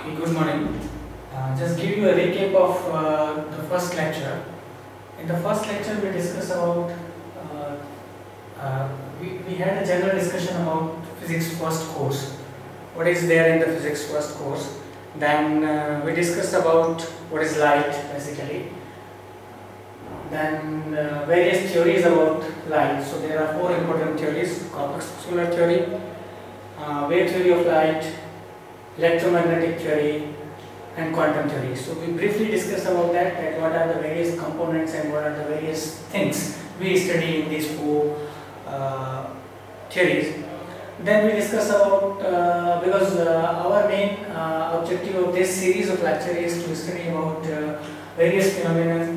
Okay, good morning. Just give you a recap of the first lecture. In the first lecture, we discussed about we had a general discussion about physics first course. What is there in the physics first course? Then we discussed about what is light, basically. Then various theories about light. So there are four important theories: corpuscular theory, wave theory of light, electromagnetic theory, and quantum theory. So we briefly discussed about that what are the various components and what are the various things we study in these four theories. Then we discussed about because our main objective of this series of lecture is to study about various phenomena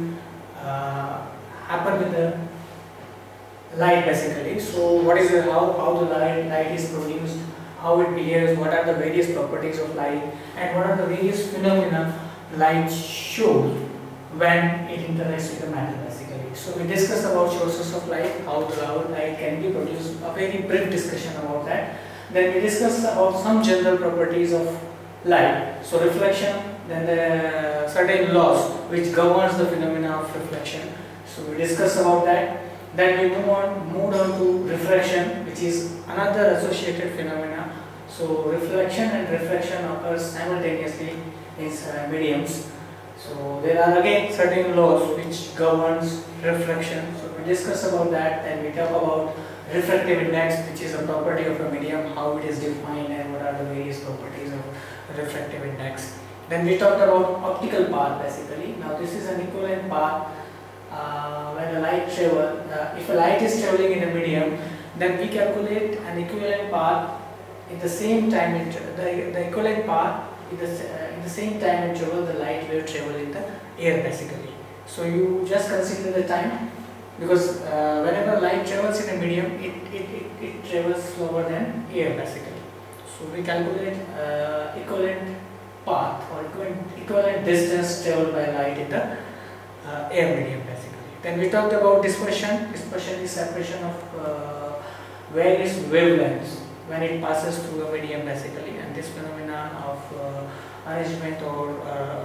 happen with the light, basically. So what is how the light is produced, how it behaves, what are the various properties of light, and what are the various phenomena light shows when it interacts with the matter, basically. So we discussed about sources of light, how the light can be produced, a very brief discussion about that. Then we discussed about some general properties of light, so reflection, then the certain laws which governs the phenomena of reflection. So we discussed about that. Then we moved on to refraction, which is another associated phenomena. So reflection and refraction occurs simultaneously in mediums. So there are again certain laws which governs reflection. So we discuss about that. Then we talk about refractive index, which is a property of a medium, how it is defined, and what are the various properties of refractive index. Then we talked about optical path, basically. Now this is an equivalent path. When a light travel, if a light is traveling in a medium, then we calculate an equivalent path in the same time. The equivalent path in the same time interval the light will travel in the air, basically. So you just consider the time, because whenever light travels in a medium, it travels slower than air, basically. So we calculate equivalent path or equivalent distance traveled by light in the air medium, basically. Then we talked about dispersion. Dispersion is separation of various wavelengths when it passes through a medium, basically. And this phenomenon of arrangement or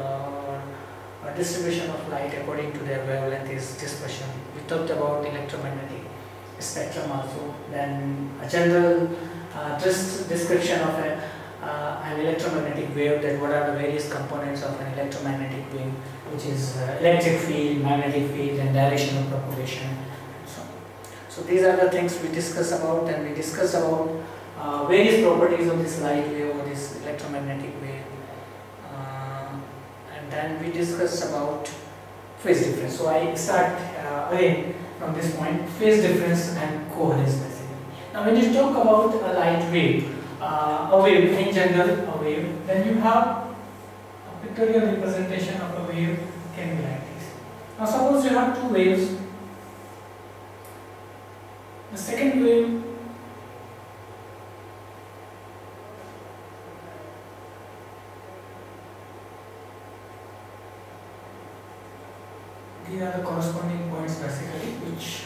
distribution of light according to their wavelength is dispersion. We talked about electromagnetic spectrum also. Then a general description of an electromagnetic wave, that what are the various components of an electromagnetic wave, which is electric field, magnetic field, and direction of propagation. So these are the things we discuss about, and we discuss about various properties of this light wave or this electromagnetic wave. And then we discuss about phase difference. So I start again from this point: phase difference and coherence, basically. Now when you talk about a light wave, a wave in general, a wave, then you have a pictorial representation of a wave can be like this. Now suppose you have two waves. The second wave these are the corresponding points, basically, which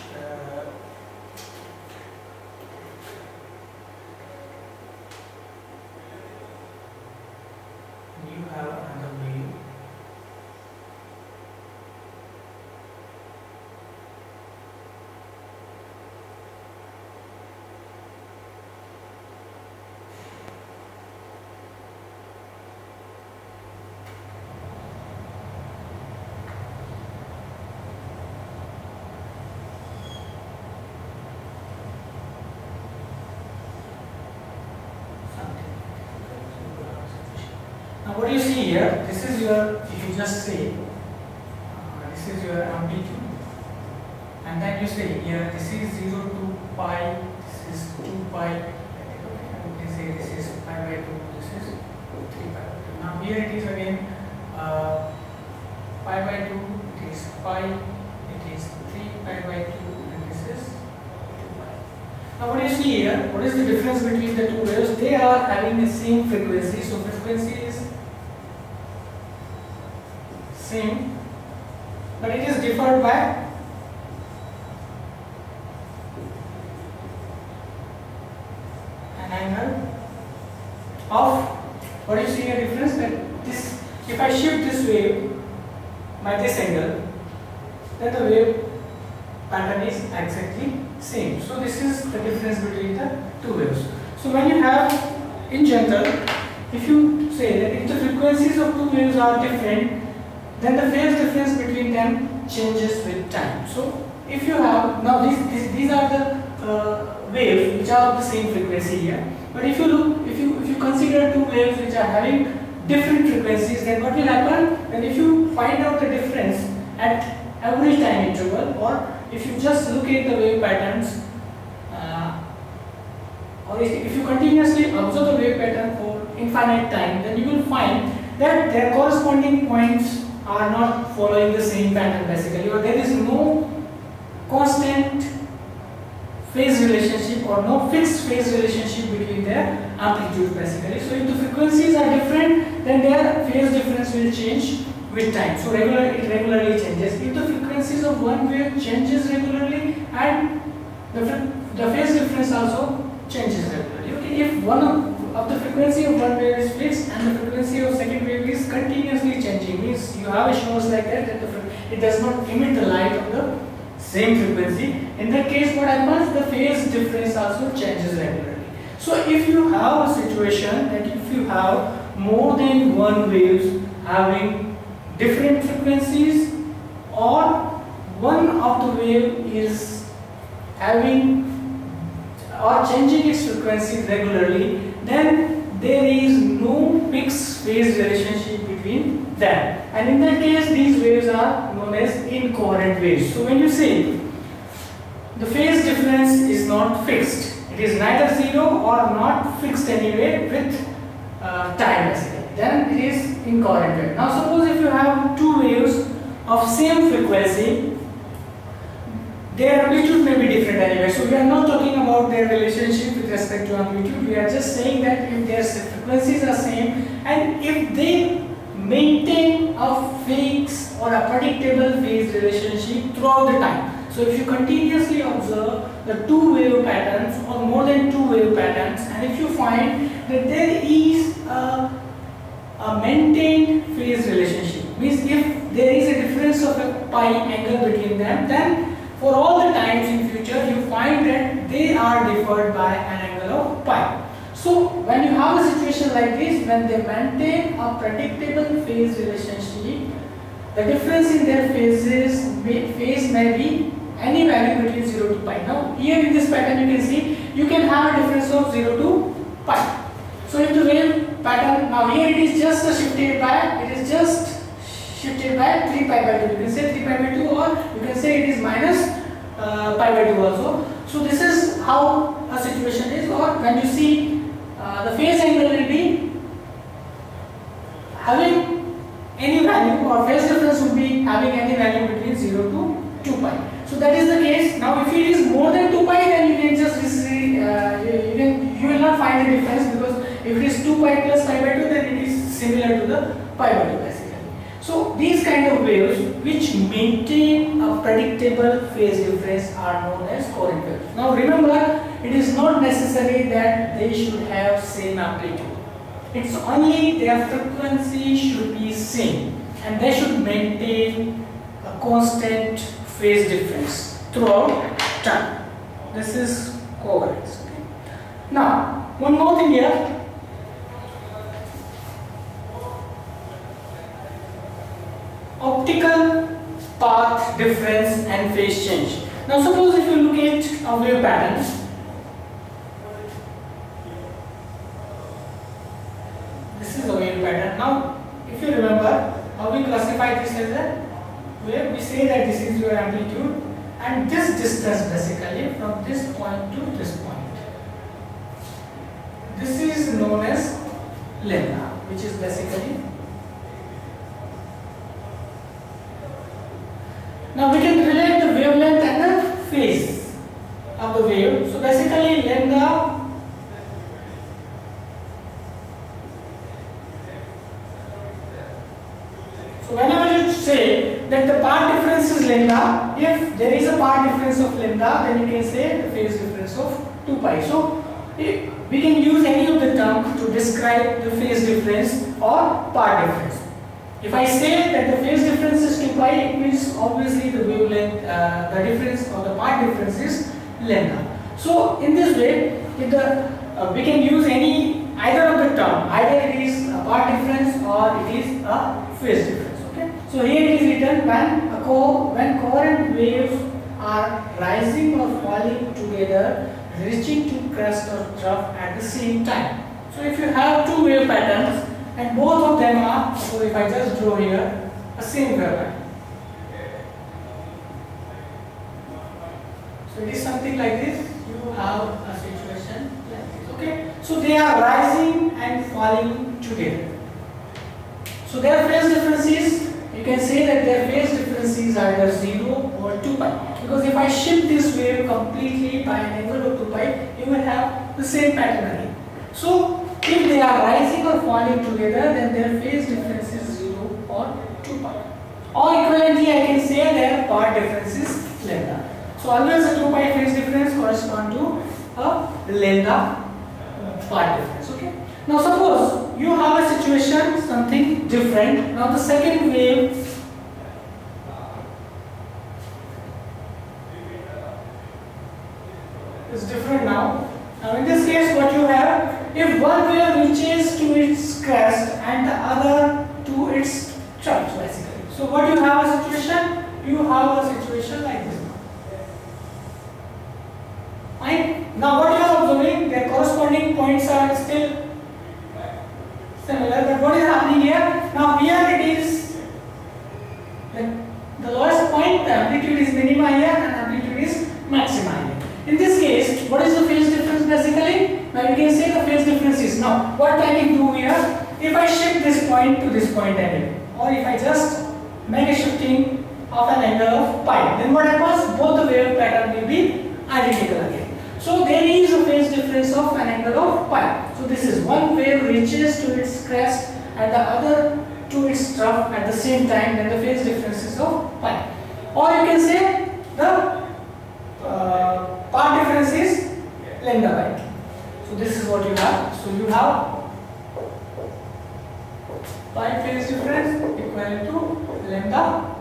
you have another wave. Now what you see here, this is your, if you just say, this is your amplitude, and then you say here, this is 0 to pi, this is 2 pi, you can say this is pi by 2, this is 3 pi by 2. Now here it is again pi by 2, it is pi, it is 3 pi by 2, and this is 2 pi. Now what you see here, what is the difference between the two waves? They are having the same frequency, so frequency is same, but it is differed by an angle of What do you see a difference? That this, if I shift this wave by this angle, then the wave pattern is exactly same. So this is the difference between the two waves. So when you have, in general, if you say that if the frequencies of two waves are different, then the phase difference between them changes with time. So if you have, now these are the waves which are of the same frequency here. But if you look, if you consider two waves which are having different frequencies, then what will happen? Then if you find out the difference at every time interval, or if you just look at the wave patterns, or if you continuously observe the wave pattern for infinite time, then you will find that their corresponding points are not following the same pattern basically, or there is no constant phase relationship or no fixed phase relationship between their amplitudes basically. So if the frequencies are different, then their phase difference will change with time. So it regularly changes. If the frequencies of one wave changes regularly, and the phase difference also changes regularly. Okay, if one of the frequency of one wave is fixed and the frequency of second wave is continuously changing, means you have a source like that, it does not emit the light of the same frequency. In that case, what happens? The phase difference also changes regularly. So if you have a situation that if you have more than one waves having different frequencies, or one of the wave is having or changing its frequency regularly, then there is no fixed phase relationship between them, and in that case these waves are known as incoherent waves. So when you say the phase difference is not fixed, it is neither zero or not fixed anyway with time basically, then it is incoherent wave. Now suppose if you have two waves of same frequency, their amplitude may be different anyway. So we are not talking about their relationship with respect to amplitude. We are just saying that if their frequencies are same and if they maintain a fixed or a predictable phase relationship throughout the time. So if you continuously observe the two wave patterns or more than two wave patterns, and if you find that there is a maintained phase relationship, means if there is a difference of a pi angle between them, then for all the times in future you find that they are differed by an angle of pi. So when you have a situation like this, when they maintain a predictable phase relationship, the difference in their phase may be any value between 0 to pi. Now here in this pattern you can see you can have a difference of 0 to pi. So if the wave pattern, now here it is just shifted by, it is just shifted by 3 pi by 2. You can say 3 pi by 2, or you can say it is minus pi by 2 also. So this is how a situation is, or when you see the phase angle will be having any value, or phase difference will be having any value between 0 to 2 pi. So that is the case. Now if it is more than 2 pi, then you can just you will not find a difference, because if it is 2 pi plus pi by 2, then it is similar to the pi by 2 basically. So these kind of waves which maintain a predictable phase difference are known as coherent waves. Now remember, it is not necessary that they should have same amplitude. It's only their frequency should be same, and they should maintain a constant phase difference throughout time. This is coherence. Okay. Now one more thing here. Optical path difference and phase change. Now suppose if you look at a wave pattern, this is a wave pattern. Now if you remember how we classify this as a wave, we say that this is your amplitude and this distance basically from this point to this point. This is known as lambda, which is basically. Now we can relate the wavelength and the phase of the wave. So basically lambda so whenever you say that the path difference is lambda, if there is a path difference of lambda, then you can say the phase difference of 2 pi. So we can use any of the terms to describe the phase difference or part difference. If I say that the phase difference is 2 pi, it means obviously the wavelength, the difference or the part difference is lambda. So in this way, if we can use either of the term, either it is a part difference or it is a phase difference. Okay. So here it is written when coherent waves are rising or falling together, reaching to crest or trough at the same time. So if you have two wave patterns and both of them are, so if I just draw here a same wave pattern. So it is something like this. You have a situation like this. Okay. So they are rising and falling together. So their phase differences, you can say that their phase differences are either 0 or 2 pi. Because if I shift this wave completely by an angle of 2 pi, you will have the same pattern again. So if they are rising or falling together, then their phase difference is 0 or 2 pi. Or equivalently, I can say their part difference is lambda. So always the 2 pi phase difference correspond to a lambda part difference. Okay. Now suppose you have a situation something different. Now the second wave is different now. Now in this case what you have, if one wave reaches to its crest and the other to its trough basically. So what you have a situation? You have a situation like this. Fine. Now what you are observing, their corresponding points are still similar, but what is happening here? Now here it is the lowest point, the amplitude is minima here and amplitude is maxima here. In this case, what is the phase difference basically? Now you can say the phase difference is, now what I can do here, if I shift this point to this point angle, or if I just make a shifting of an angle of pi, then what happens? Both the wave pattern will be identical again. So there is a phase difference of an angle of pi. So this is one wave reaches to its crest and the other to its trough at the same time, then the phase difference is of pi. Or you can say the part difference is lambda by 2. So this is what you have. So you have pi phase difference equal to lambda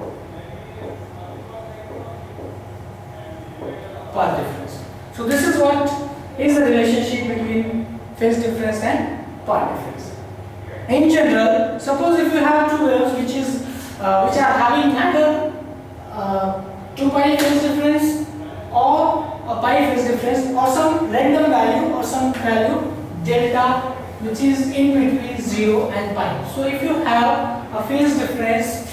part difference. So this is what is the relationship between phase difference and part difference. In general, suppose if you have two waves which are having either 2 pi phase difference or a pi phase difference or some random value or some value delta which is in between 0 and pi. So if you have a phase difference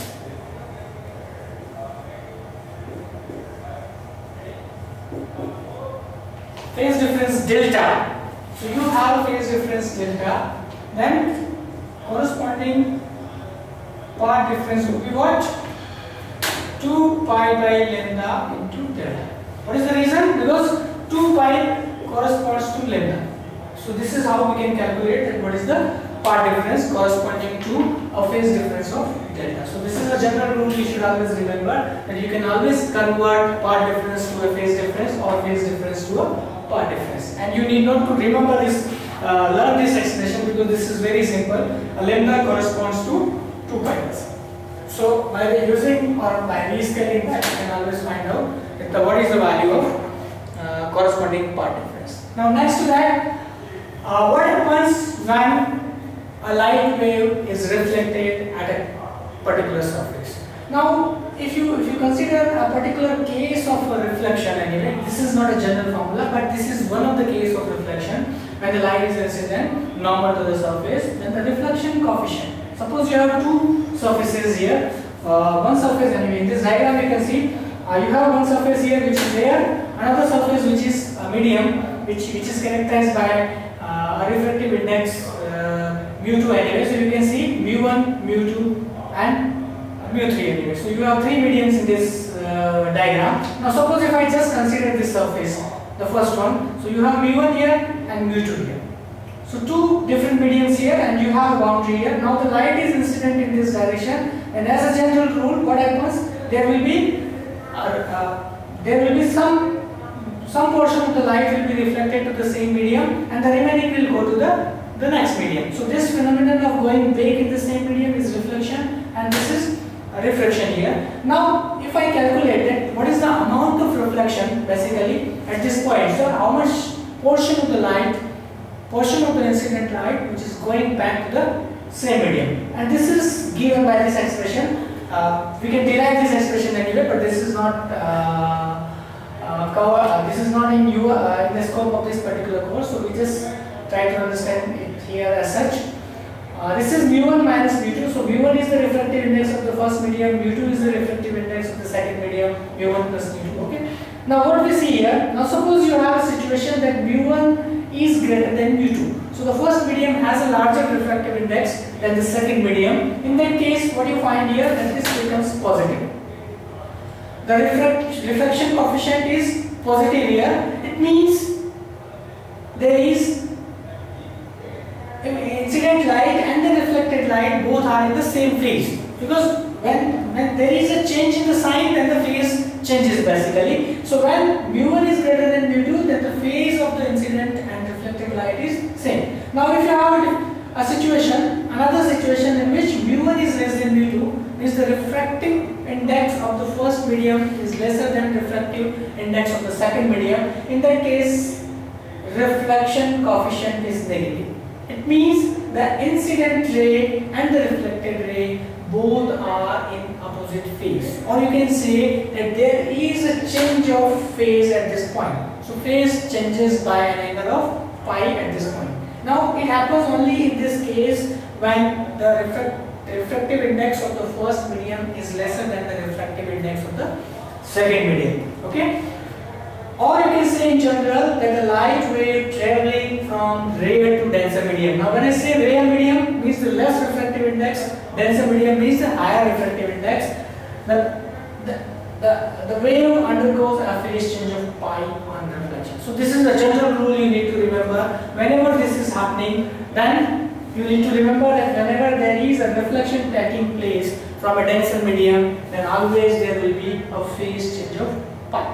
delta, so you have a phase difference delta, then corresponding part difference would be what? 2 pi by lambda into delta. What is the reason? Because 2 pi corresponds to lambda. So this is how we can calculate that what is the part difference corresponding to a phase difference of delta. So this is a general rule you should always remember, that you can always convert part difference to a phase difference or phase difference to a part difference. And you need not to remember this, learn this expression, because this is very simple. A lambda corresponds to 2 pi. So by using or by rescaling that, you can always find out that what is the value of corresponding part difference. Now next to that, what happens when a light wave is reflected at a particular surface? Now if you consider a particular case of a reflection anyway, this is not a general formula, but this is one of the case of reflection. When the light is incident normal to the surface, then the reflection coefficient. Suppose you have two surfaces here, one surface anyway, in this diagram you can see you have one surface here which is there, another surface which is medium, which is characterized by a refractive index mu2 anyway. So you can see mu1, mu2 and mu3 anyway. So you have three mediums in this diagram. Now suppose if I just consider this surface, the first one, so you have mu1 here and mu2 here. So two different mediums here and you have a boundary here. Now the light is incident in this direction, and as a general rule what happens, there will be some portion of the light will be reflected to the same medium and the remaining will go to the the next medium. So this phenomenon of going back in the same medium is reflection, and this is refraction here. Now if I calculate it, what is the amount of reflection basically at this point? So how much portion of the light, portion of the incident light which is going back to the same medium, and this is given by this expression. We can derive this expression anyway, but this is not this is not in the scope of this particular course, so we just try to understand it here as such. This is mu1 minus mu2. So mu1 is the refractive index of the first medium, mu2 is the refractive index of the second medium, mu1 plus mu2. Okay. Now what we see here, now suppose you have a situation that mu1 is greater than mu2. So the first medium has a larger refractive index than the second medium. In that case, what you find here, that this becomes positive. The reflection coefficient is positive here. It means there is incident light and the reflected light both are in the same phase, because when there is a change in the sign, then the phase changes basically. So when mu1 is greater than mu2, then the phase of the incident and reflected light is same. Now if you have a situation, another situation in which mu1 is less than mu2, means the refractive index of the first medium is lesser than refractive index of the second medium. In that case, reflection coefficient is negative. It means the incident ray and the reflected ray both are in opposite phase, or you can say that there is a change of phase at this point. So phase changes by an angle of pi at this point. Now it happens only in this case when the refractive index of the first medium is lesser than the refractive index of the second medium. Okay. Or you can say in general that the light wave traveling from rare to denser medium. Now when I say rare medium, means the less refractive index, denser medium means the higher refractive index. The wave undergoes a phase change of pi on reflection. So this is the general rule you need to remember. Whenever this is happening, then you need to remember that whenever there is a reflection taking place from a denser medium, then always there will be a phase change of pi.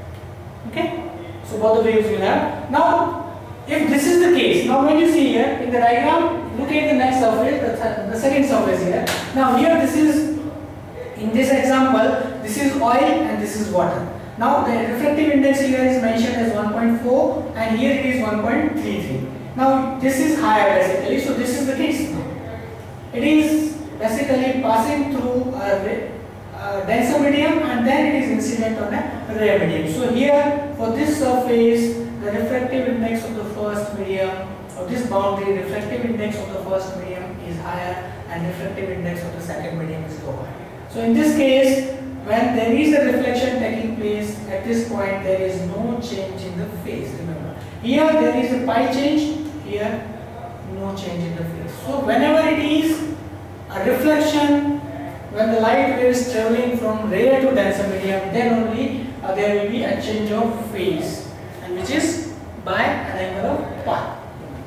Okay, so both the waves will have. Now, if this is the case, now when you see here in the diagram, look at the next surface, the second surface here. Now here this is, in this example, this is oil and this is water. Now the refractive index here is mentioned as 1.4 and here it is 1.33. Now this is higher basically, so this is the case. It is basically passing through a denser medium and then it is incident on a rare medium. So here for this surface, the refractive index of the first medium, or this boundary, refractive index of the first medium is higher and refractive index of the second medium is lower. So in this case, when there is a reflection taking place at this point, there is no change in the phase. Remember, here there is a pi change, here no change in the phase. So whenever it is a reflection, when the light wave is traveling from rare to denser medium, then only there will be a change of phase, and which is by an angle of pi.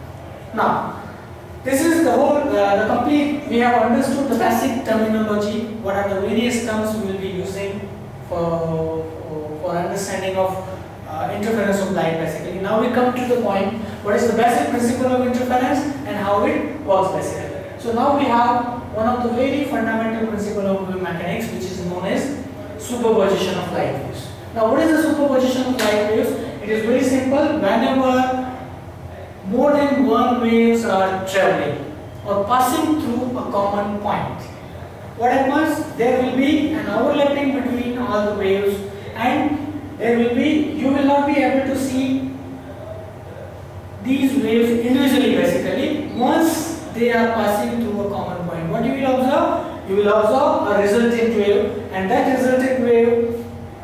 Now, this is the whole, the complete, we have understood the basic terminology, what are the various terms we will be using for understanding of interference of light basically. Now we come to the point, what is the basic principle of interference and how it works basically. So now we have one of the very fundamental principle of wave mechanics, which is known as superposition of light waves. Now what is the superposition of light waves? It is very simple. Whenever more than one waves are traveling or passing through a common point, what happens? There will be an overlapping between all the waves, and there will be, you will not be able to see these waves individually basically once they are passing through a common point. What you will observe? You will observe a resultant wave, and that resultant wave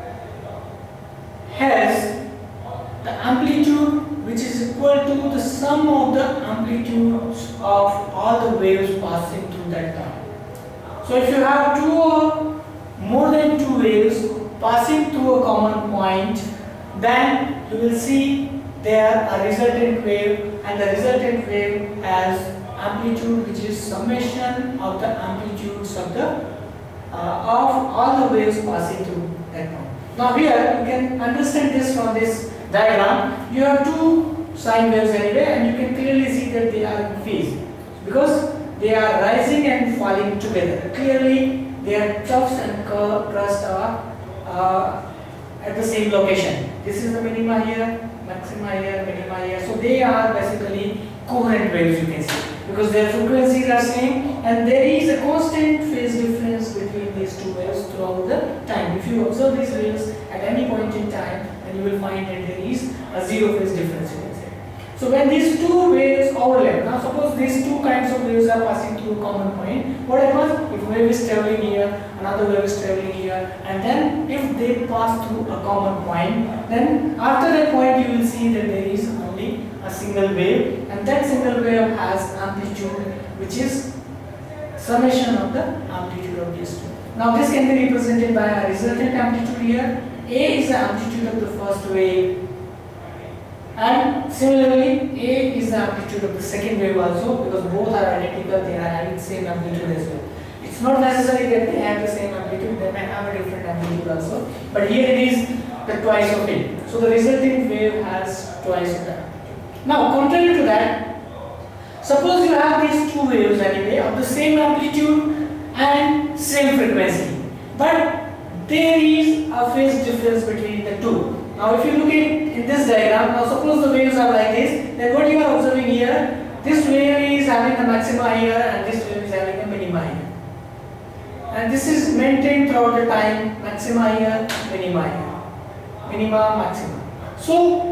has the amplitude which is equal to the sum of the amplitudes of all the waves passing through that point. So if you have two or more than two waves passing through a common point, then you will see there a resultant wave, and the resultant wave has amplitude which is summation of the amplitudes of the of all the waves passing through that point. Now here you can understand this from this diagram. You have two sine waves anyway, and you can clearly see that they are in phase because they are rising and falling together. Clearly, their troughs and crust are at the same location. This is the minima here, maxima here, minima here. So they are basically coherent waves, you can see, because their frequencies are same, and there is a constant phase difference between these two waves throughout the time. If you observe these waves at any point in time, then you will find that there is a zero phase difference, you can say. So when these two waves overlap, now suppose these two kinds of waves are passing through a common point, what happens? If wave is traveling here, another wave is traveling here, and then if they pass through a common point, then after that point you will see that there is only a single wave, and that single wave has amplitude which is summation of the amplitude of these two. Now this can be represented by a resultant amplitude here. A is the amplitude of the first wave, and similarly A is the amplitude of the second wave also, because both are identical, they are having the same amplitude as well. It's not necessary that they have the same amplitude, they may have a different amplitude also, but here it is the twice of it. So the resulting wave has twice of that. Now contrary to that, suppose you have these two waves anyway of the same amplitude and same frequency, but there is a phase difference between the two. Now if you look at in this diagram, now suppose the waves are like this, then what you are observing here, this wave is having a maxima here and this wave is having a minima here. And this is maintained throughout the time, maxima here, minima here, minima, maxima. So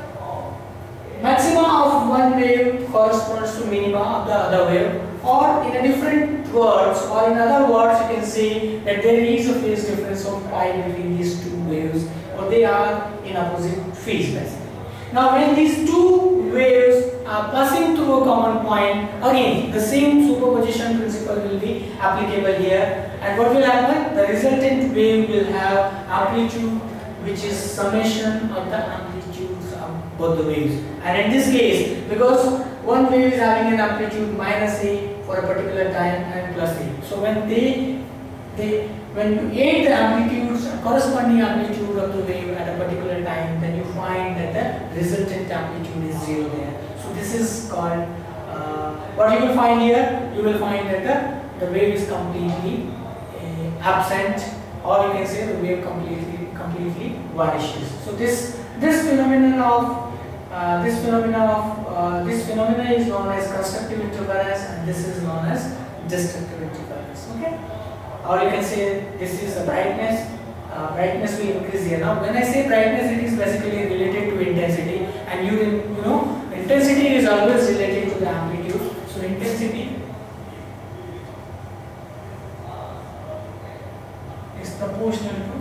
maxima of one wave corresponds to minima of the other wave, or in a different words, or in other words you can say that there is a phase difference of pi between these two waves, or they are in opposite phase basically. Now when these two waves are passing through a common point, again the same superposition principle will be applicable here, and what will happen? The resultant wave will have amplitude which is summation of the amplitudes of both the waves. And in this case, because one wave is having an amplitude minus A for a particular time and plus A, so when when you add the amplitudes, corresponding amplitude of the wave at a particular time, then you find that the resultant amplitude is zero there. So this is called, what you will find here, you will find that the wave is completely absent, or you can say the wave completely vanishes. So this phenomena is known as constructive interference, and this is known as destructive interference. Okay. Or you can say this is the brightness. Brightness will increase here. Now when I say brightness, it is basically related to intensity, and you know intensity is always related to the amplitude. So intensity is proportional to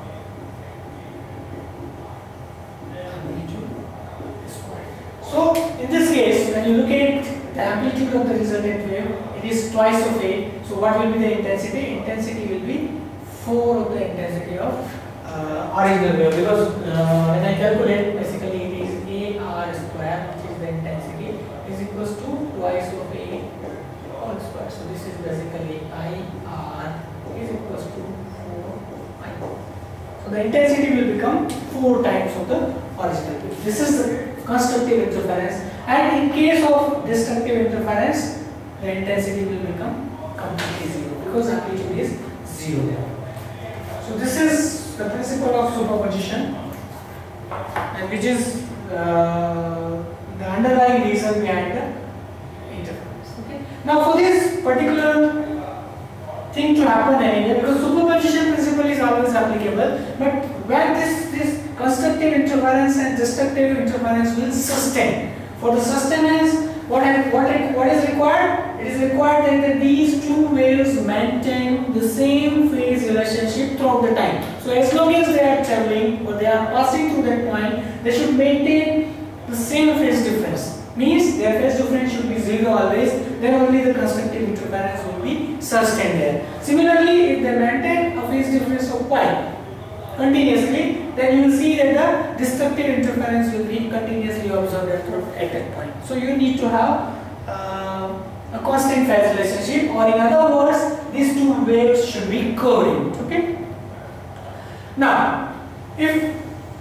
amplitude squared. So in this case, when you look at the amplitude of the resultant wave, it is twice of A. So what will be the intensity? Intensity will be 4 of the intensity of original wave, because when I calculate, basically it is AR square, which is the intensity, is equals to twice of A all square. So this is basically IR is equals to 4I. So the intensity will become 4 times of the original wave. This is the constructive interference, and in case of destructive interference, the intensity will become completely zero because amplitude is zero there. So this is the principle of superposition, and which is the underlying reason behind the interference. Okay. Now for this particular thing to happen anyway, because superposition principle is always applicable, but when this constructive interference and destructive interference will sustain. For the sustenance, what is required? It is required that these two waves maintain the same phase relationship throughout the time. So as long as they are traveling or they are passing through that point, they should maintain the same phase difference. Means their phase difference should be zero always, then only the constructive interference will be sustained there. Similarly, if they maintain a phase difference of pi continuously, then you will see that the destructive interference will be continuously observed at that point. So you need to have a constant phase relationship, or in other words, these two waves should be covariant. Okay. Now, if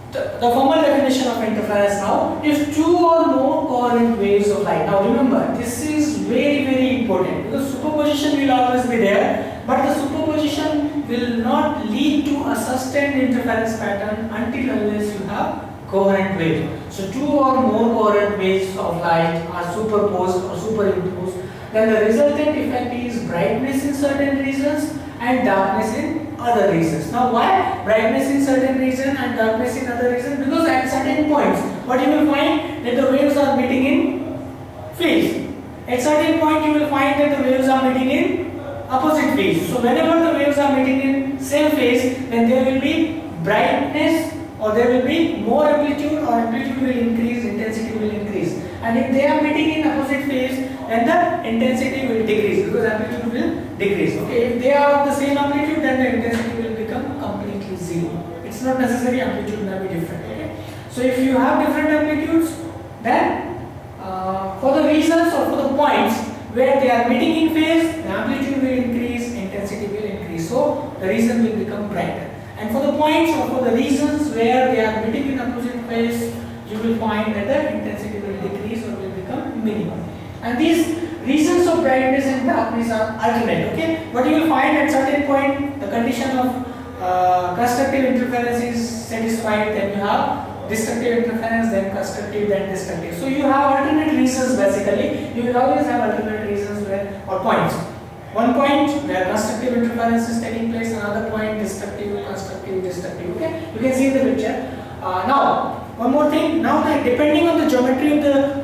the formal definition of interference now is two or more coherent waves of light. Now remember, this is very important because superposition will always be there, but the superposition will not lead to a sustained interference pattern until unless you have coherent wave. So two or more coherent waves of light are superposed or superimposed. Then the resultant effect is brightness in certain regions and darkness in other regions. Now why brightness in certain region and darkness in other regions? Because at certain points, what you will find that the waves are meeting in phase. At certain point you will find that the waves are meeting in opposite phase. So whenever the waves are meeting in same phase, then there will be brightness or there will be more amplitude, or amplitude will increase, intensity will increase. And if they are meeting in opposite phase, then the intensity will decrease because amplitude will decrease. Okay, if they are of the same amplitude, then the intensity will become completely zero. It's not necessary amplitude may be different. Okay, so if you have different amplitudes, then for the reasons or for the points where they are meeting in phase, the amplitude will increase, intensity will increase. So the region will become brighter. And for the points or for the regions where they are meeting in opposite phase, you will find that the intensity will decrease or will become minimal. And these regions of brightness and darkness are alternate. Okay, but you will find at certain point the condition of constructive interference is satisfied. Then you have destructive interference, then constructive, then destructive. So you have alternate regions basically. You will always have alternate regions where or points. One point where constructive interference is taking place, another point destructive, constructive, destructive. Okay, you can see in the picture. Now, one more thing. Now, depending on the geometry of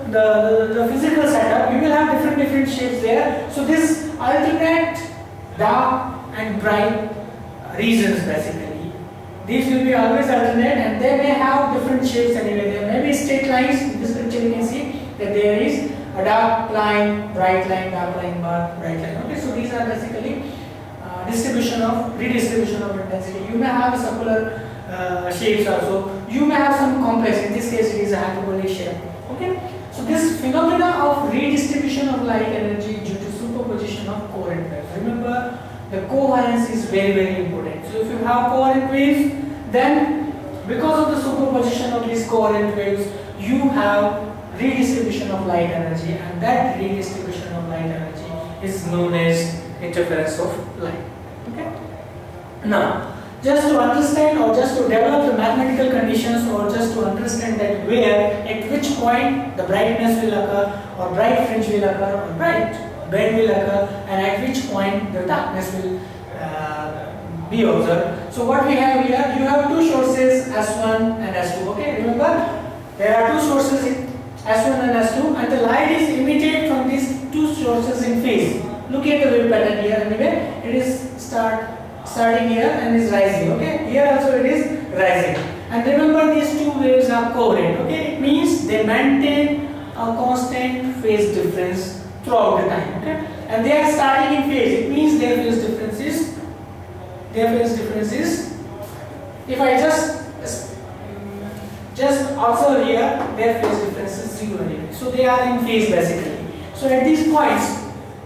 the physical setup, you will have different shapes there. So this alternate dark and bright regions basically. These will be always alternate, and they may have different shapes anyway. There may be straight lines. In this picture, you can see that there is a dark line, bright line, dark line, bright line. Okay, so these are basically redistribution of intensity. You may have circular shapes also. You may have some complex. In this case, it is a hyperbolic shape. Okay, so this phenomena of redistribution of light energy due to superposition of coherent waves. Remember, the coherence is very important. So if you have coherent waves, then because of the superposition of these coherent waves, you have redistribution of light energy, and that redistribution of light energy is known as interference of light. Okay. Now, just to understand or just to develop the mathematical conditions, or just to understand that where, at which point the brightness will occur, or bright fringe will occur, or bright band will occur, and at which point the darkness will be observed. So what we have here, you have two sources S1 and S2. Okay, remember there are two sources in S1 and S2, and the light is emitted from these two sources in phase. Look at the wave pattern here. Anyway, it is starting here and is rising. Okay, here also it is rising. And remember, these two waves are coherent. Okay, it means they maintain a constant phase difference throughout the time. Okay, and they are starting in phase. It means their phase difference is. If I just observe here, their phase difference is 0 anyway. So they are in phase basically. So at these points,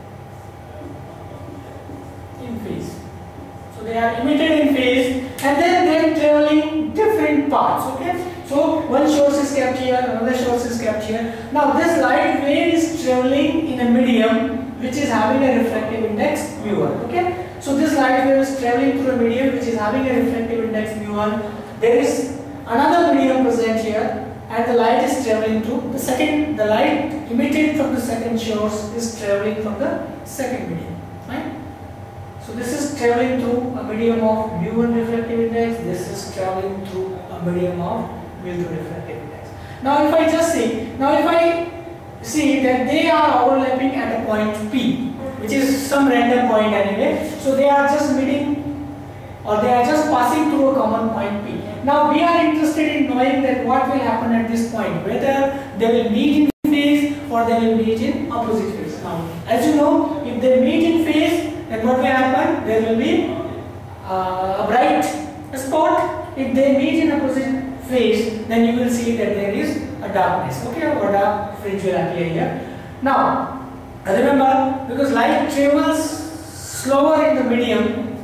in phase. So they are emitted in phase, and then they are traveling different paths. Okay. So one source is kept here, another source is kept here. Now this light wave is traveling in a medium which is having a refractive index mu1. Okay. So this light wave is traveling through a medium which is having a refractive index mu1. There is another medium present here, and the light is traveling to the light emitted from the second source is traveling from the second medium. Right? So this is traveling through a medium of mu1 refractive index. This is traveling through a medium of mu2 refractive index. Now if I see that they are overlapping at a point P, which is some random point anyway. So they are just meeting, or they are just passing through a common point P. Now we are interested in knowing that what will happen at this point, whether they will meet in phase or they will meet in opposite phase. Now, as you know, if they meet in phase, then what will happen? There will be a bright spot. If they meet in opposite phase, then you will see that there is a darkness. Okay, or dark fringe will appear here. Now, remember, because light travels slower in the medium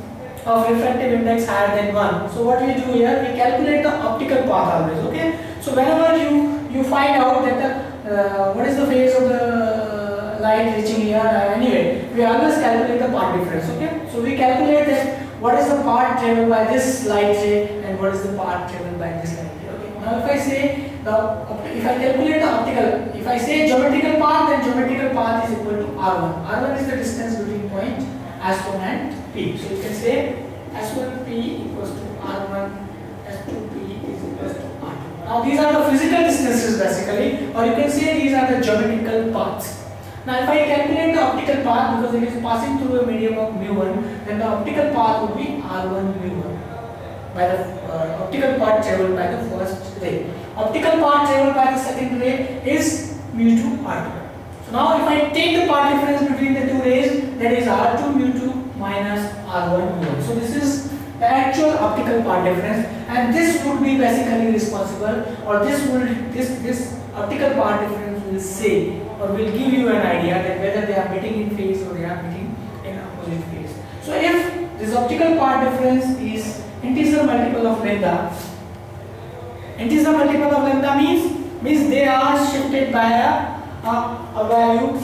of refractive index higher than 1. So what we do here, we calculate the optical path always. Okay. So whenever you find out that the what is the phase of the light reaching here, anyway, we always calculate the path difference. Okay. So we calculate that what is the path traveled by this light ray and what is the path traveled by this light ray. Okay. Now if I say if I calculate the optical, if I say geometrical path, then geometrical path is equal to R1. R1 is the distance between point S1 and P. So you can say S1P equals to R1, S2P is equals to R2. Now these are the physical distances basically, or you can say these are the geometrical paths. Now if I calculate the optical path, because it is passing through a medium of mu1, then the optical path would be R1 mu1 by the optical path traveled by the first ray. Optical path traveled by the second ray is mu2 R2. So now if I take the path difference between the two rays, that is R2 mu2 minus R1 mu1. So this is the actual optical path difference, and this would be basically responsible, or this optical path difference will say, or will give you an idea that whether they are meeting in phase or they are meeting in opposite phase. So if this optical path difference is integer multiple of lambda, integer multiple of lambda means they are shifted by a value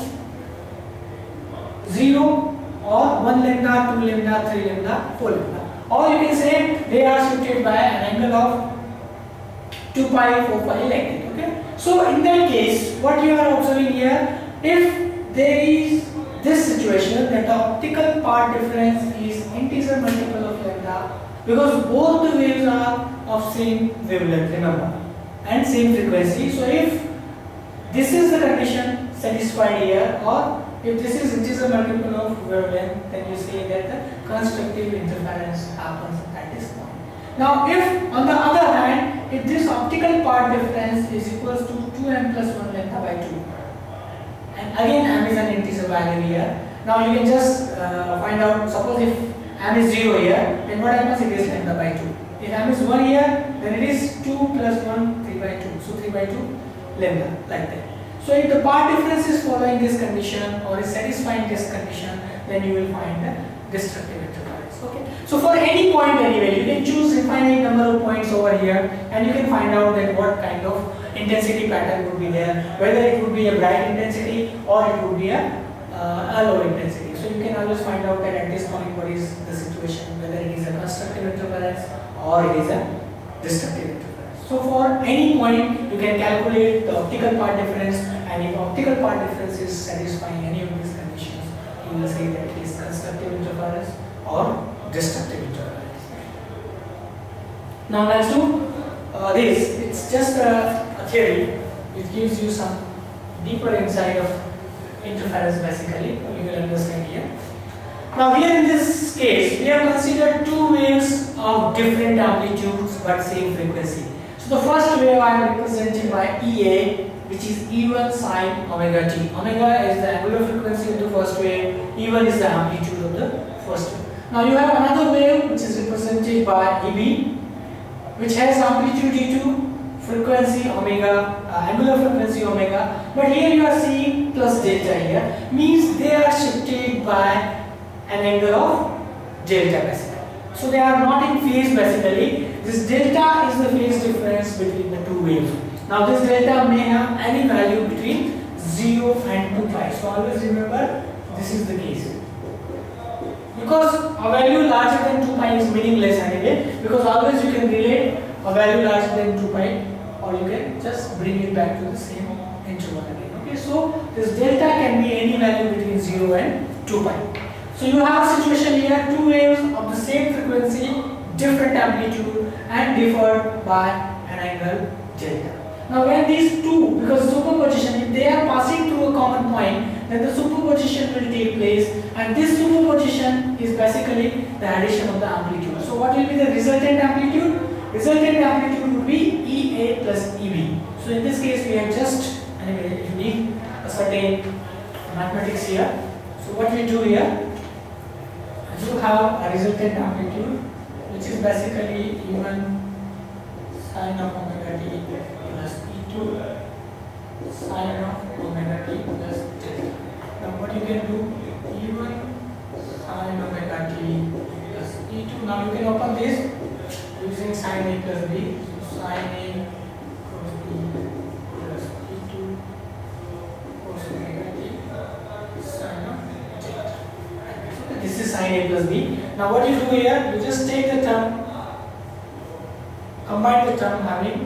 0 or 1 lambda, 2 lambda, 3 lambda, 4 lambda. Or you can say they are shifted by an angle of 2 pi, 4 pi, like that. Okay. So in that case, what you are observing here, if there is this situation that the optical path difference is integer multiple of lambda, because both the waves are of same wavelength, remember, and same frequency. So if this is the condition satisfied here, or if this is integer multiple of wavelength, then you say that the constructive interference happens at this point. Now if on the other hand, if this optical path difference is equals to 2m plus 1 lambda by 2, and again m is an integer value here, now you can just find out, suppose if m is 0 here, then what happens? It is lambda by 2. If m is 1 here, then it is 2 plus 1, 3 by 2. So 3 by 2 lambda, like that. So if the path difference is following this condition or is satisfying this condition, then you will find the destructive interference. Okay. So for any point anyway, you can choose infinite number of points over here, and you can find out that what kind of intensity pattern would be there, whether it would be a bright intensity or it would be a low intensity. So you can always find out that at this point what is the situation, whether it is a constructive interference or it is a destructive interference. So for any point you can calculate the optical path difference, and if optical path difference is satisfying any of these conditions, you will say that it is constructive interference or destructive interference. Now let's do this. It's just a theory. It gives you some deeper insight of interference basically. You will understand here. Now here in this case, we have considered two waves of different amplitudes but same frequency. So the first wave I am representing by EA, which is E1 sine omega t. Omega is the angular frequency of the first wave, E1 is the amplitude of the first wave. Now you have another wave which is represented by EB, which has amplitude E2, frequency omega, angular frequency omega, but here you are seeing plus delta here, means they are shifted by an angle of delta basically. So they are not in phase basically. This delta is the phase difference between the two waves. Now this delta may have any value between 0 and 2 pi. So always remember this is the case. Because a value larger than 2 pi is meaningless anyway, because always you can relate a value larger than 2 pi, or you can just bring it back to the same interval again. Okay, so this delta can be any value between 0 and 2 pi. So you have a situation here, two waves of the same frequency, different amplitude, and differed by an angle delta. Now when these two, because superposition, if they are passing through a common point, then the superposition will take place, and this superposition is basically the addition of the amplitude. So what will be the resultant amplitude? Resultant amplitude would be EA plus EB. So in this case we have just, anyway, you need a certain mathematics here. So what we do here, you have a resultant amplitude which is basically E1 sine of omega t plus E2 sine of omega t plus delta. Now what you can do, E1 sine omega t plus E2 is sin A plus B. Now what you do here, you just take the term, combine the term having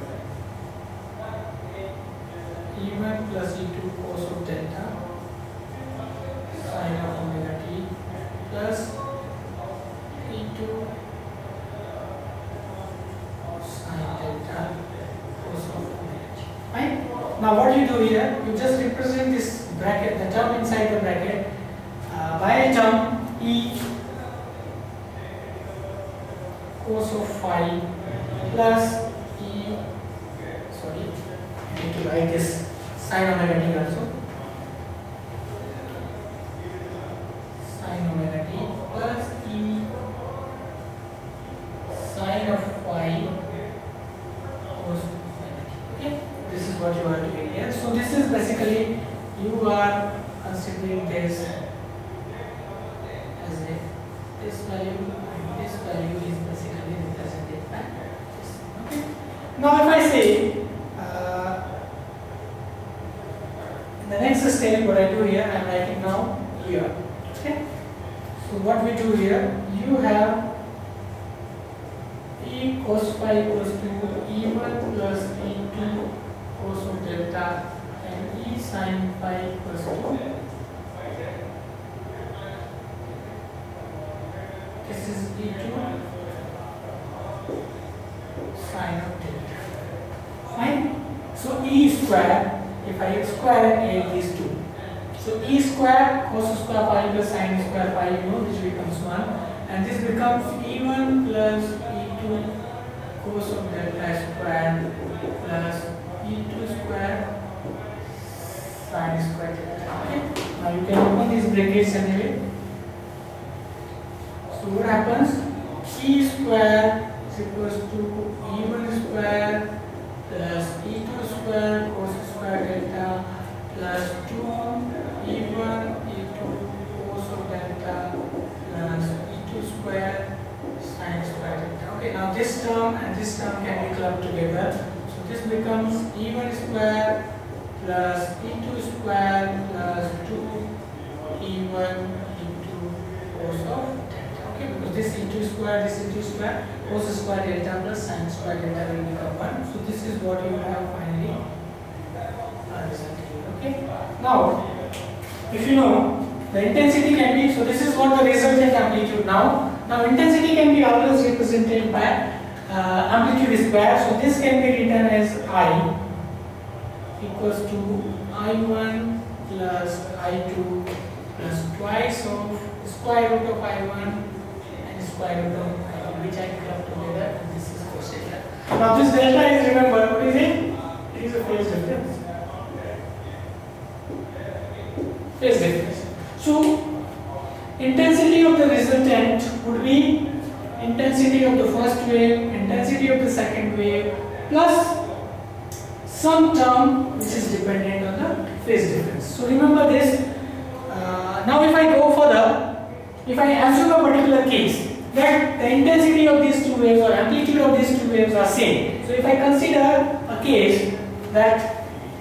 E1 plus E2 cos of delta sin of omega t plus E2 sin delta cos of omega t. Fine. Now what you do here, you just represent this bracket, the term inside the bracket, by a term E cos of phi plus E, sorry, I need to write this sin omega t also, sin omega t plus E sin of phi cos omega t. Okay, this is what you are doing here. So this is basically, you are considering this as a, this value and this value is basically represented by this. Okay. Now if I say in the next step, what I do here, I am writing now here. Okay. So what we do here, you have E cos phi equals to E1 plus E2 cos of delta and E sin phi equals to, this is E2 sin of delta. Fine. So E square, if I square and add these two, so E square cos square phi plus sin square phi, you know, which becomes 1, and this becomes E1 plus E2 cos of delta square plus E2 square sin square delta. Okay. Now you can open these brackets anyway. So what happens? E square is equals to E1 square plus E2 square cos square delta plus 2 E1 E2 cos of delta plus E2 square sin square delta. Okay, now this term and this term can be clubbed together. So this becomes E1 square plus E2 square plus 2 E1 E2 cos of delta. Okay, because this E2 square, this E2 square, cos square delta plus sin square delta will become 1. So this is what you have finally result here. Okay. Now, if you know, the intensity can be, so this is what the resultant amplitude now. Now intensity can be always represented by amplitude square. So this can be written as I equals to I1 plus I2 plus twice of square root of I1 and square root of I2, which I club together, and this is cos delta. Now this delta is, remember, what is it? It is a phase difference. Phase difference. So intensity of the resultant would be intensity of the first wave, intensity of the second wave, plus some term which is dependent on the phase difference. So remember this. Now if I go further, if I assume a particular case that the intensity of these two waves or amplitude of these two waves are same. So if I consider a case that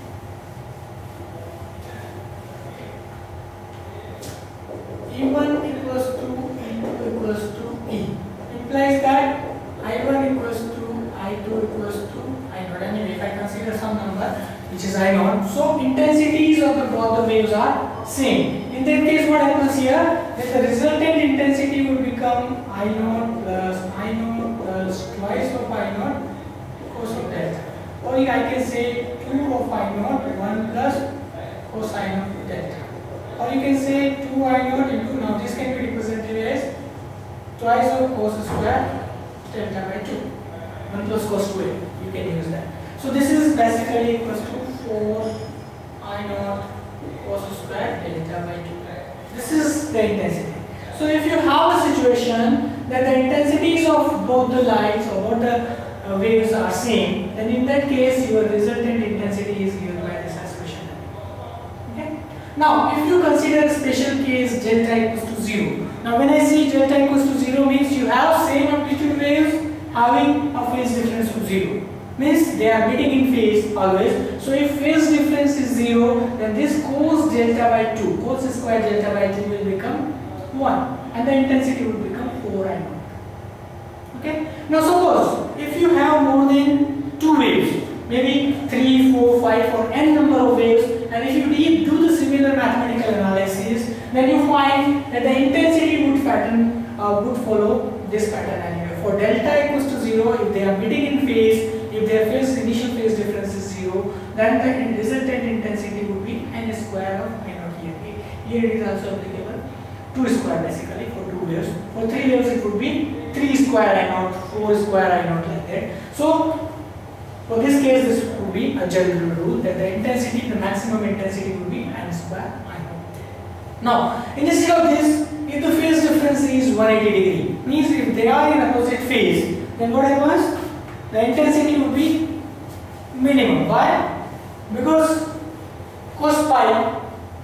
E1 equals to E2 equals to E, implies that I1 equals to I2 equals to I0. Anyway, if I consider some number which is I0, so intensities of both the waves are same. In that case, what happens here? That the resultant intensity will become I0 plus twice of I0 cos of delta. Or I can say 2 of I0, 1 plus cosine delta. Or you can say 2I0 into, now this can be represented as twice of cos square delta by 2. 1 plus cos 2a, you can use that. So this is basically equals to 4I0 cos square delta by 2. This is the intensity. So if you have a situation that the intensities of both the lights or both the waves are same, then in that case your resultant intensity is given by this expression. Okay? Now if you consider a special case delta equals to 0. Now when I say delta equals to 0 means you have same amplitude waves having a phase difference of 0. Means they are meeting in phase always. So if phase difference is 0, then this cos delta by 2, cos square delta by 2 will become 1. and the intensity would become 4 I naught. Okay. Now suppose if you have more than 2 waves, maybe 3, 4, 5 or n number of waves, and if you do the similar mathematical analysis, then you find that the intensity would follow this pattern anyway. For delta equals to 0, if they are meeting in phase, if their initial phase difference is 0, then the resultant intensity would be n square of I naught here. Here it is also applicable 2 square basically for 2 waves. For 3 waves it would be 3 square I naught, 4 square I naught like that. So for this case this would be a general rule that the intensity, the maximum intensity would be n square I naught. Now instead of this, if the phase difference is 180 degree, means if they are in opposite phase, then what happens? The intensity would be minimum. Why? Because cos pi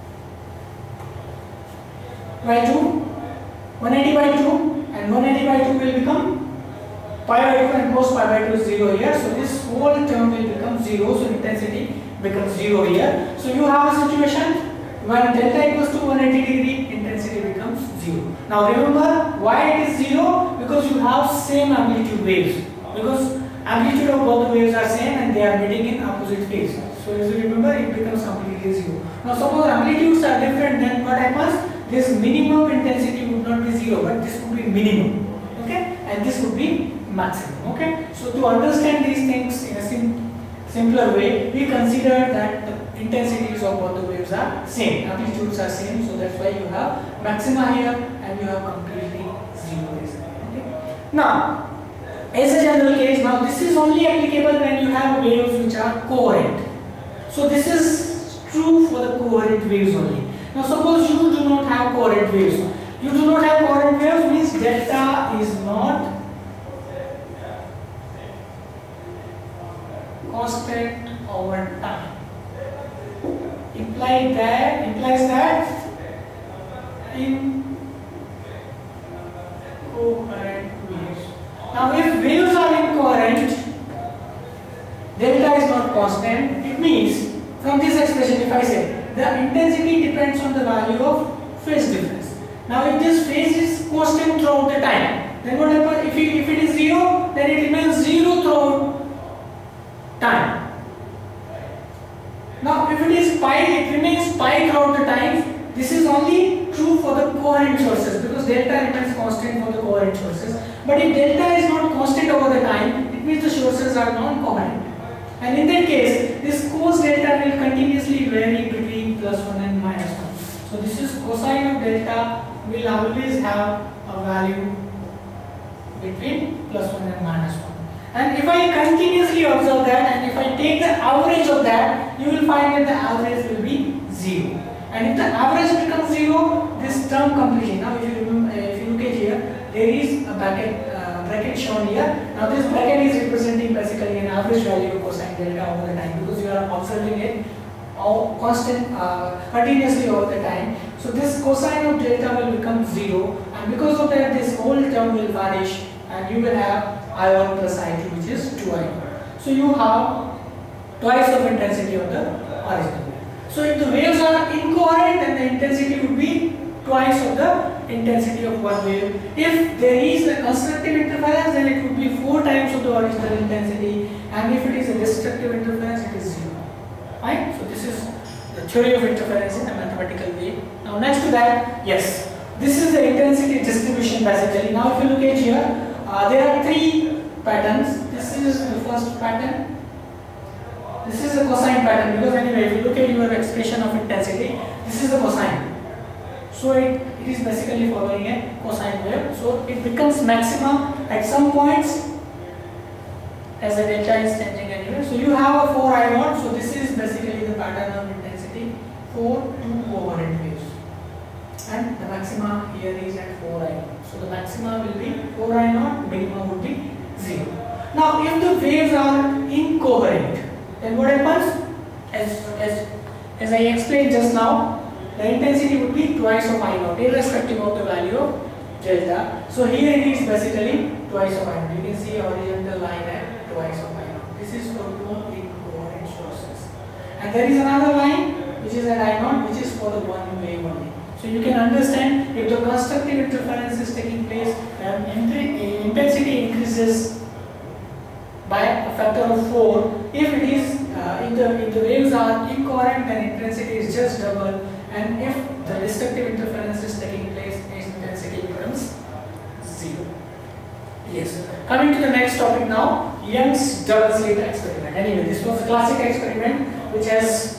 by 2, 180 by 2 and 180 by 2 will become pi by 2 and cos pi by 2 is 0 here. So this whole term will become 0. So intensity becomes 0 here. So you have a situation when delta equals to 180 degree, intensity becomes 0. Now remember why it is 0? Because you have same amplitude waves. Because amplitude of both the waves are same and they are meeting in opposite phase. So as you remember, it becomes completely 0. Now suppose amplitudes are different, then what happens? This minimum intensity would not be 0, but this would be minimum. Okay? And this would be maximum. Okay? So to understand these things in a simpler way, we consider that the intensities of both the waves are same, amplitudes are same, so that's why you have maxima here and you have completely 0 basically. Okay? Now, as a general case, now this is only applicable when you have waves which are coherent. So this is true for the coherent waves only. Now suppose you do not have coherent waves. You do not have coherent waves means delta is not constant over time. Implies that in coherent waves. Now if waves are incoherent, delta is not constant. It means from this expression, if I say the intensity depends on the value of phase difference. Now if this phase is constant throughout the time, then what happens? If it is 0, then it remains 0 throughout time. Now if it is pi, it remains pi throughout the time. This is only true for the coherent sources because delta remains constant for the coherent sources. But if delta is not constant over the time, it means the sources are non-coherent. And in that case, this cos delta will continuously vary between +1 and -1. So this is cosine of delta will always have a value between +1 and -1. And if I continuously observe that and if I take the average of that, you will find that the average will be 0. And if the average becomes 0, this term completion. Now if you remember, if you look at here, there is a bracket shown here. Now this bracket is representing basically an average value of cosine delta over the time because you are observing it continuously over the time. So this cosine of delta will become 0, and because of that this whole term will vanish and you will have I1 plus I2, which is 2I1. So you have twice of intensity of the original wave. So if the waves are incoherent, then the intensity would be twice of the intensity of one wave. If there is a constructive interference, then it would be 4 times of the original intensity, and if it is a destructive interference, it is 0. Right? So this is the theory of interference in a mathematical way. Now next to that, yes, this is the intensity distribution basically. Now if you look at here, there are 3 patterns. This is the first pattern. This is a cosine pattern because anyway, if you look at your expression of intensity, this is a cosine. So it is basically following a cosine wave. So it becomes maximum at some points as the delta is changing anyway. So you have a 4I0. So this is basically the pattern of intensity for 2 coherent waves. And the maxima here is at 4I0. So the maxima will be 4I0, minimum would be 0. Now if the waves are incoherent, then what happens? As I explained just now, the intensity would be twice of I0, irrespective of the value of delta. So here it is basically twice of I0. You can see horizontal line at twice of I0. This is for 2 incoherent sources. And there is another line which is at I0, which is for the one wave only. So you can understand if the constructive interference is taking place, then intensity increases by a factor of 4. If it is if the waves are incoherent, then intensity is just double, and if the destructive interference is taking place, intensity becomes 0. Yes. Coming to the next topic now, Young's double slit experiment. Anyway, this was a classic experiment which has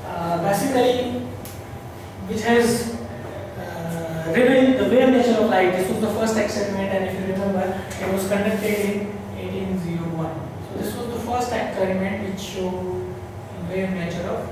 revealed the wave nature of light. This was the first experiment, and if you remember, it was conducted in 1801. So this was the first experiment which showed wave nature of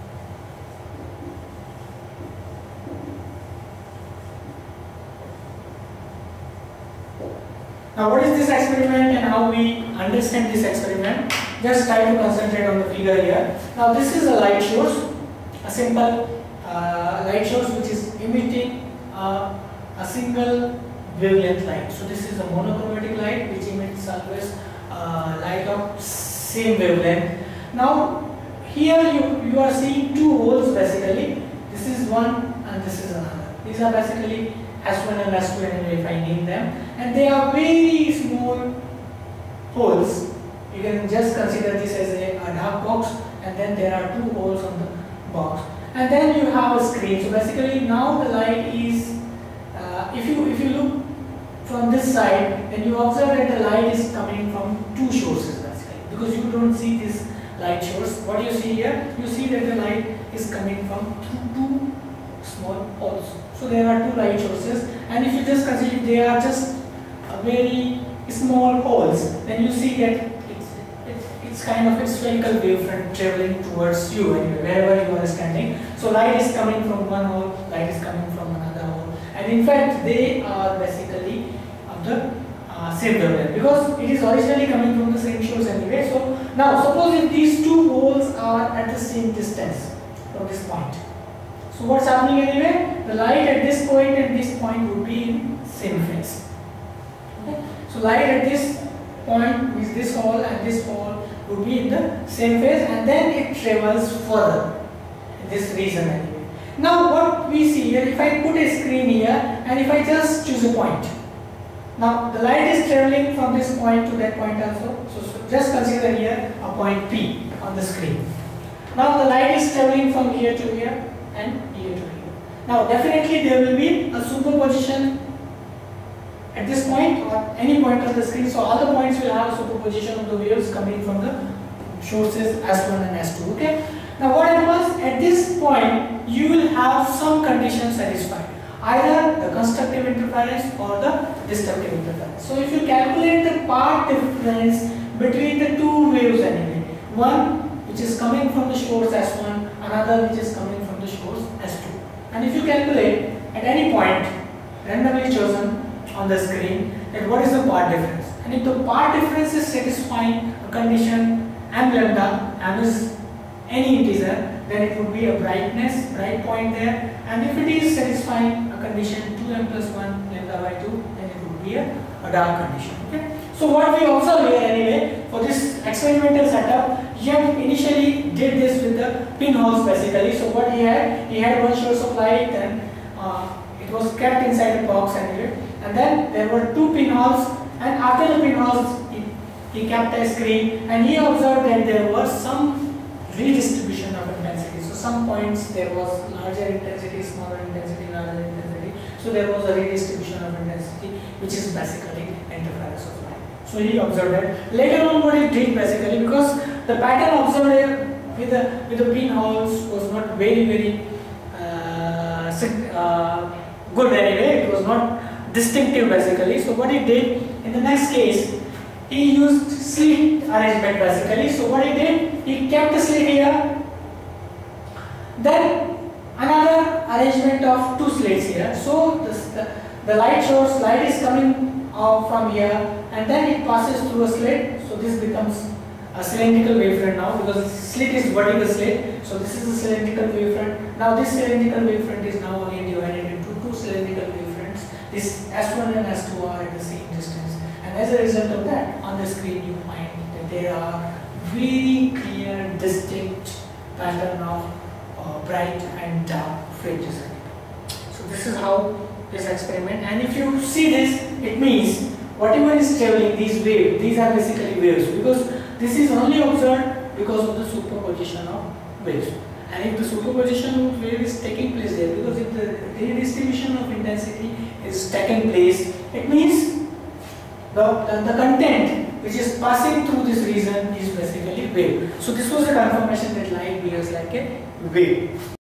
Now, what is this experiment and how we understand this experiment? Just try to concentrate on the figure here. Now, this is a light source, a simple light source which is emitting a single wavelength light. So, this is a monochromatic light which emits always light of same wavelength. Now, here you are seeing two holes basically. This is one and this is another. These are basically S1 and S2 anyway if I name them, and they are very small holes. You can just consider this as a dark box, and then there are two holes on the box, and then you have a screen. So basically now the light is, if you look from this side, then you observe that the light is coming from two sources basically, because you don't see this light source. What you see here, you see that the light is coming from two small holes. So there are two light sources, and if you just consider they are just very small holes, then you see that it's kind of a spherical wavefront traveling towards you anyway, wherever you are standing. So light is coming from one hole, light is coming from another hole, and in fact they are basically of the same wavelength, because it is originally coming from the same source anyway. So now suppose if these two holes are at the same distance from this point. So what's happening anyway? The light at this point and this point would be in same phase. Okay? So light at this point with this hole and this hole would be in the same phase, and then it travels further in this region anyway. Now what we see here, if I put a screen here and if I just choose a point. Now the light is traveling from this point to that point also. So just consider here a point P on the screen. Now the light is traveling from here to here and here to here. Now definitely there will be a superposition at this point or any point on the screen. So all the points will have a superposition of the waves coming from the sources S1 and S2. Okay. Now what happens at this point, you will have some conditions satisfied, either the constructive interference or the destructive interference. So if you calculate the path difference between the two waves anyway, one which is coming from the source S1, another which is coming from the source S2. And if you calculate at any point randomly chosen on the screen, that what is the path difference, and if the path difference is satisfying a condition m lambda, m is any integer, then it would be a bright point there, and if it is satisfying a condition 2m plus 1 lambda by 2, then it would be a dark condition. Okay. So what we observe here anyway, for this experimental setup, Young initially did this with the pinholes basically. So what he had one source of light, and it was kept inside the box anyway, and then there were two pinholes, and after the pinholes he kept a screen, and he observed that there was some redistribution of intensity. So some points there was larger intensity, smaller intensity, larger intensity. So there was a redistribution of intensity, which is basically interference of light. So he observed that. Later on, what he did basically, because the pattern observed with the pinholes was not very good anyway. It was not distinctive basically. So what he did in the next case, he used slit arrangement basically. So what he did, he kept the slit here, then another arrangement of two slits here. So the light source, light is coming from here, and then it passes through a slit. So this becomes a cylindrical wavefront now, because slit is vertical slit. So this is a cylindrical wavefront. Now this cylindrical wavefront is now again divided into two cylindrical wavefronts. This S1 and S2 are at the same distance, and as a result of that, on the screen you find that there are very clear, distinct pattern of bright and dark fringes. So this is how this experiment, and if you see this, it means whatever is traveling, these waves, these are basically waves, because this is only observed because of the superposition of waves. And if the superposition of wave is taking place there, because if the redistribution of intensity is taking place, it means the content which is passing through this region is basically wave. So this was a confirmation that light behaves like a wave.